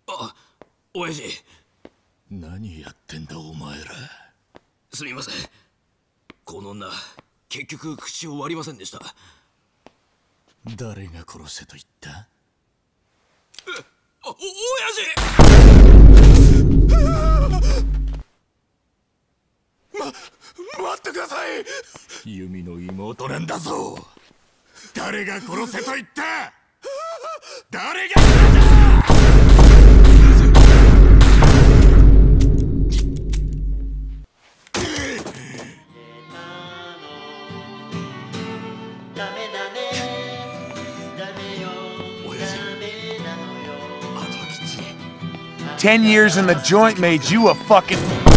あ、親父。 何やってんだお前ら。 すみません。この女、結局口を割りませんでした。 誰が殺せと言った？ 親父！待ってください。ユミの妹なんだぞ。誰が殺せと言った？誰が殺せた ？10 years in the joint made you a fucking